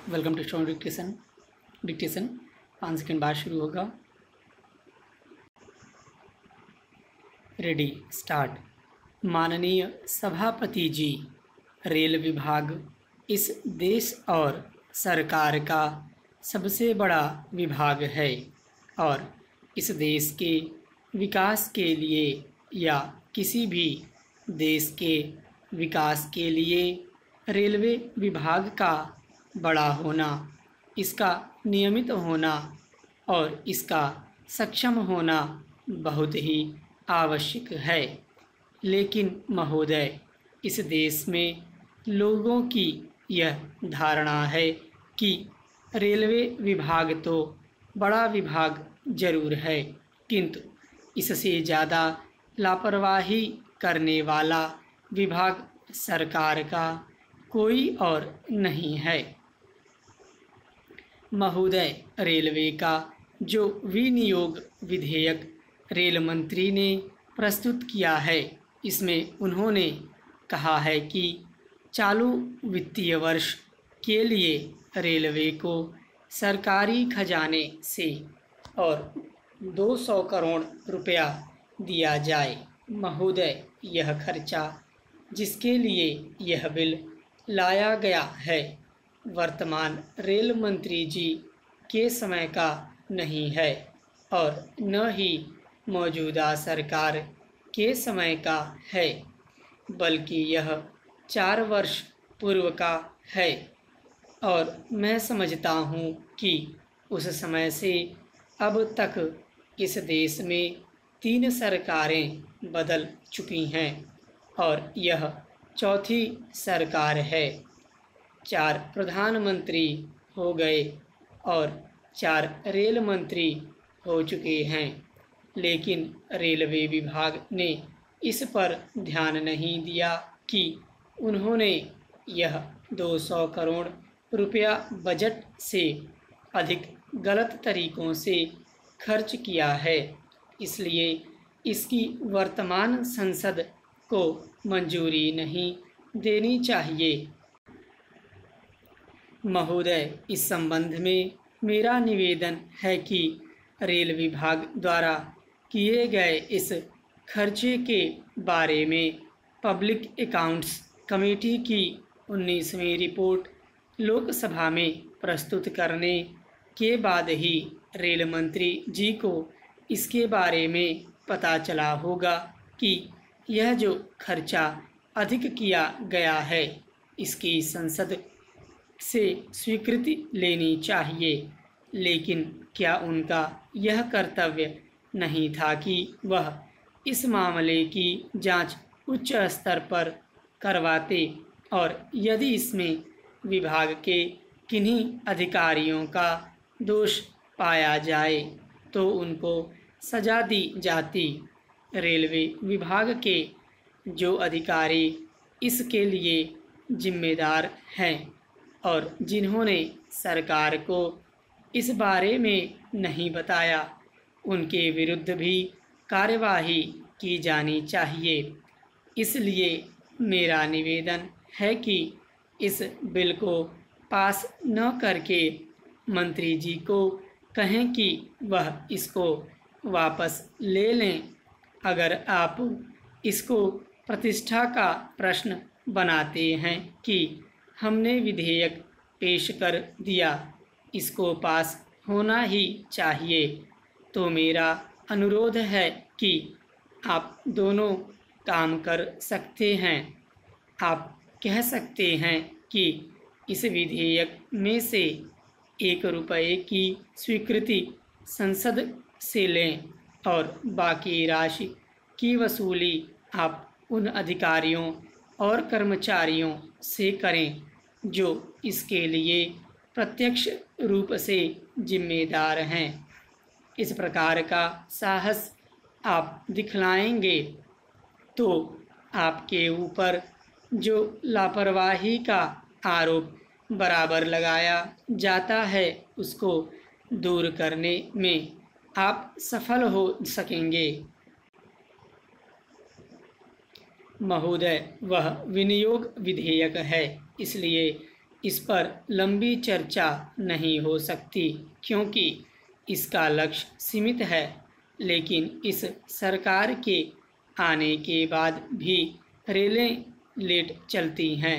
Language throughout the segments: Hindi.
Welcome to student dictation 5 second बाद शुरू होगा। Ready start. माननीय सभापति जी, रेल विभाग इस देश और सरकार का सबसे बड़ा विभाग है और इस देश के विकास के लिए या किसी भी देश के विकास के लिए रेलवे विभाग का बड़ा होना, इसका नियमित होना और इसका सक्षम होना बहुत ही आवश्यक है। लेकिन महोदय, इस देश में लोगों की यह धारणा है कि रेलवे विभाग तो बड़ा विभाग जरूर है, किंतु इससे ज़्यादा लापरवाही करने वाला विभाग सरकार का कोई और नहीं है। महोदय, रेलवे का जो विनियोग विधेयक रेल मंत्री ने प्रस्तुत किया है, इसमें उन्होंने कहा है कि चालू वित्तीय वर्ष के लिए रेलवे को सरकारी खजाने से और 200 करोड़ रुपया दिया जाए। महोदय, यह खर्चा जिसके लिए यह बिल लाया गया है, वर्तमान रेल मंत्री जी के समय का नहीं है और न ही मौजूदा सरकार के समय का है, बल्कि यह 4 वर्ष पूर्व का है और मैं समझता हूँ कि उस समय से अब तक इस देश में 3 सरकारें बदल चुकी हैं और यह चौथी सरकार है। 4 प्रधानमंत्री हो गए और 4 रेल मंत्री हो चुके हैं, लेकिन रेलवे विभाग ने इस पर ध्यान नहीं दिया कि उन्होंने यह 200 करोड़ रुपया बजट से अधिक गलत तरीकों से खर्च किया है, इसलिए इसकी वर्तमान संसद को मंजूरी नहीं देनी चाहिए। महोदय, इस संबंध में मेरा निवेदन है कि रेल विभाग द्वारा किए गए इस खर्चे के बारे में पब्लिक अकाउंट्स कमेटी की 19वीं रिपोर्ट लोकसभा में प्रस्तुत करने के बाद ही रेल मंत्री जी को इसके बारे में पता चला होगा कि यह जो खर्चा अधिक किया गया है, इसकी संसद से स्वीकृति लेनी चाहिए। लेकिन क्या उनका यह कर्तव्य नहीं था कि वह इस मामले की जांच उच्च स्तर पर करवाते और यदि इसमें विभाग के किन्हीं अधिकारियों का दोष पाया जाए तो उनको सजा दी जाती। रेलवे विभाग के जो अधिकारी इसके लिए जिम्मेदार हैं और जिन्होंने सरकार को इस बारे में नहीं बताया, उनके विरुद्ध भी कार्यवाही की जानी चाहिए। इसलिए मेरा निवेदन है कि इस बिल को पास न करके मंत्री जी को कहें कि वह इसको वापस ले लें। अगर आप इसको प्रतिष्ठा का प्रश्न बनाते हैं कि हमने विधेयक पेश कर दिया, इसको पास होना ही चाहिए, तो मेरा अनुरोध है कि आप दोनों काम कर सकते हैं। आप कह सकते हैं कि इस विधेयक में से 1 रुपये की स्वीकृति संसद से लें और बाकी राशि की वसूली आप उन अधिकारियों और कर्मचारियों से करें जो इसके लिए प्रत्यक्ष रूप से जिम्मेदार हैं। इस प्रकार का साहस आप दिखलाएंगे तो आपके ऊपर जो लापरवाही का आरोप बराबर लगाया जाता है, उसको दूर करने में आप सफल हो सकेंगे। महोदय, वह विनियोग विधेयक है, इसलिए इस पर लंबी चर्चा नहीं हो सकती क्योंकि इसका लक्ष्य सीमित है, लेकिन इस सरकार के आने के बाद भी रेलें लेट चलती हैं।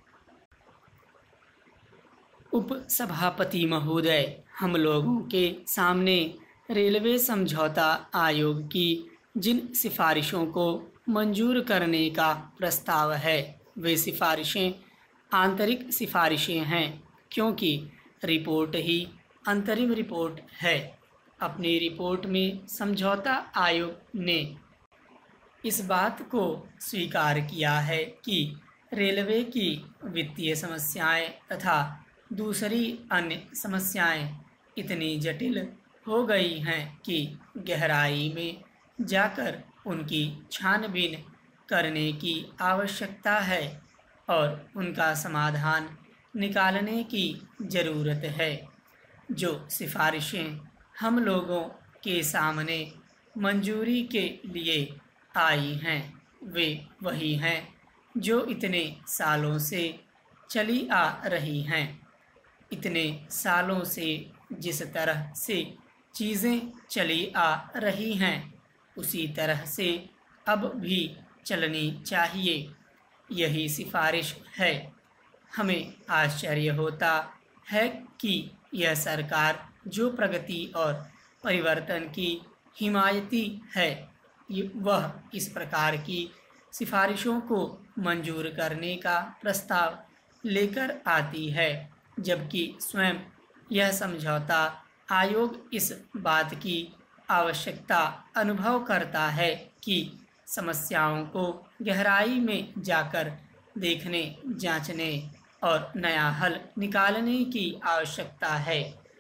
उपसभापति महोदय, हम लोगों के सामने रेलवे समझौता आयोग की जिन सिफारिशों को मंजूर करने का प्रस्ताव है, वे सिफारिशें आंतरिक सिफारिशें हैं क्योंकि रिपोर्ट ही अंतरिम रिपोर्ट है। अपनी रिपोर्ट में समझौता आयोग ने इस बात को स्वीकार किया है कि रेलवे की वित्तीय समस्याएं तथा दूसरी अन्य समस्याएं इतनी जटिल हो गई हैं कि गहराई में जाकर उनकी छानबीन करने की आवश्यकता है और उनका समाधान निकालने की ज़रूरत है। जो सिफारिशें हम लोगों के सामने मंजूरी के लिए आई हैं, वे वही हैं जो इतने सालों से चली आ रही हैं। इतने सालों से जिस तरह से चीज़ें चली आ रही हैं, उसी तरह से अब भी चलनी चाहिए। यही सिफारिश है। हमें आश्चर्य होता है कि यह सरकार जो प्रगति और परिवर्तन की हिमायती है, वह इस प्रकार की सिफारिशों को मंजूर करने का प्रस्ताव लेकर आती है, जबकि स्वयं यह समझौता आयोग इस बात की आवश्यकता अनुभव करता है कि समस्याओं को गहराई में जाकर देखने, जांचने और नया हल निकालने की आवश्यकता है।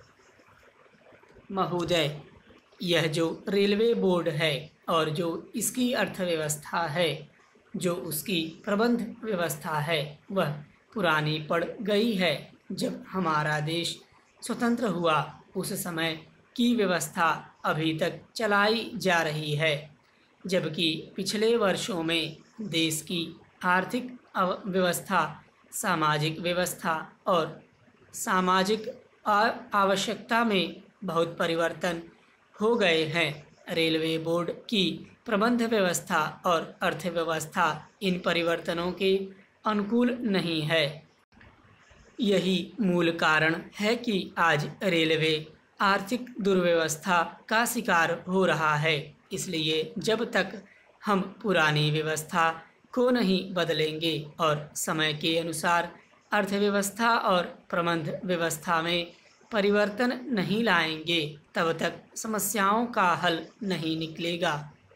महोदय, यह जो रेलवे बोर्ड है और जो इसकी अर्थव्यवस्था है, जो उसकी प्रबंध व्यवस्था है, वह पुरानी पड़ गई है। जब हमारा देश स्वतंत्र हुआ, उस समय की व्यवस्था अभी तक चलाई जा रही है, जबकि पिछले वर्षों में देश की आर्थिक व्यवस्था, सामाजिक व्यवस्था और सामाजिक आवश्यकता में बहुत परिवर्तन हो गए हैं। रेलवे बोर्ड की प्रबंध व्यवस्था और अर्थव्यवस्था इन परिवर्तनों के अनुकूल नहीं है। यही मूल कारण है कि आज रेलवे आर्थिक दुर्व्यवस्था का शिकार हो रहा है। इसलिए जब तक हम पुरानी व्यवस्था को नहीं बदलेंगे और समय के अनुसार अर्थव्यवस्था और प्रबंध व्यवस्था में परिवर्तन नहीं लाएंगे, तब तक समस्याओं का हल नहीं निकलेगा।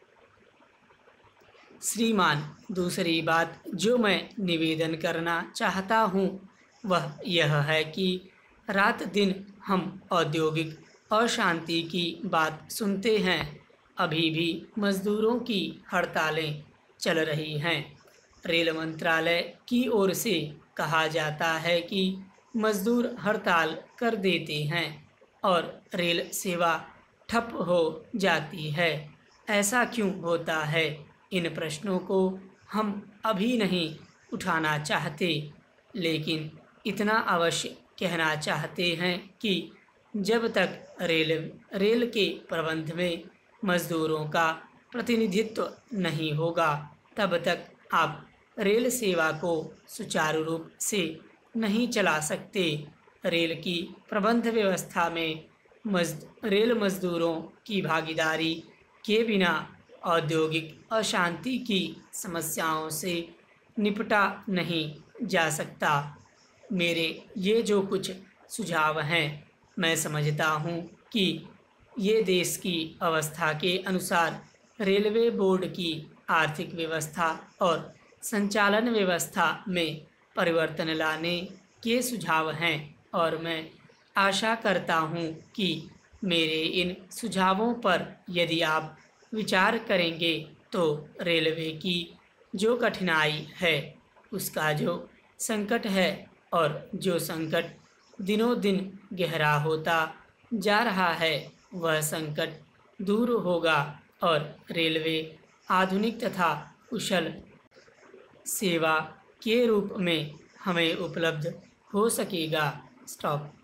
श्रीमान, दूसरी बात जो मैं निवेदन करना चाहता हूँ वह यह है कि रात दिन हम औद्योगिक अशांति की बात सुनते हैं। अभी भी मजदूरों की हड़तालें चल रही हैं। रेल मंत्रालय की ओर से कहा जाता है कि मजदूर हड़ताल कर देते हैं और रेल सेवा ठप हो जाती है। ऐसा क्यों होता है? इन प्रश्नों को हम अभी नहीं उठाना चाहते, लेकिन इतना अवश्य कहना चाहते हैं कि जब तक रेल के प्रबंध में मजदूरों का प्रतिनिधित्व नहीं होगा, तब तक आप रेल सेवा को सुचारू रूप से नहीं चला सकते। रेल की प्रबंध व्यवस्था में रेल मजदूरों की भागीदारी के बिना औद्योगिक अशांति की समस्याओं से निपटा नहीं जा सकता। मेरे ये जो कुछ सुझाव हैं, मैं समझता हूँ कि ये देश की अवस्था के अनुसार रेलवे बोर्ड की आर्थिक व्यवस्था और संचालन व्यवस्था में परिवर्तन लाने के सुझाव हैं और मैं आशा करता हूँ कि मेरे इन सुझावों पर यदि आप विचार करेंगे तो रेलवे की जो कठिनाई है, उसका जो संकट है और जो संकट दिनों दिन गहरा होता जा रहा है, वह संकट दूर होगा और रेलवे आधुनिक तथा कुशल सेवा के रूप में हमें उपलब्ध हो सकेगा। स्टॉप।